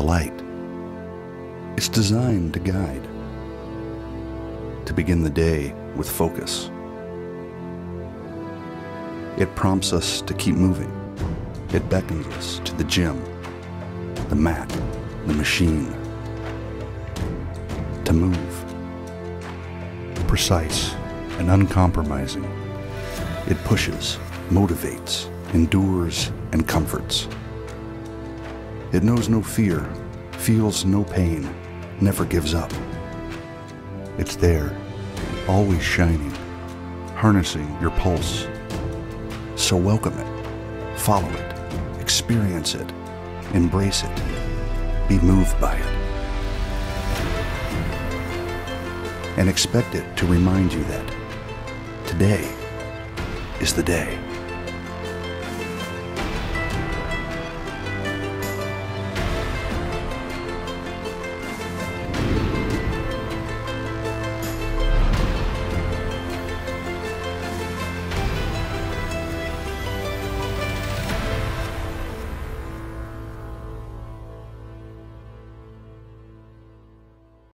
the light. It's designed to guide, to begin the day with focus. It prompts us to keep moving. It beckons us to the gym, the mat, the machine. To move. Precise and uncompromising. It pushes, motivates, endures, and comforts. It knows no fear, feels no pain, never gives up. It's there, always shining, harnessing your pulse. So welcome it, follow it, experience it, embrace it, be moved by it. And expect it to remind you that today is the day.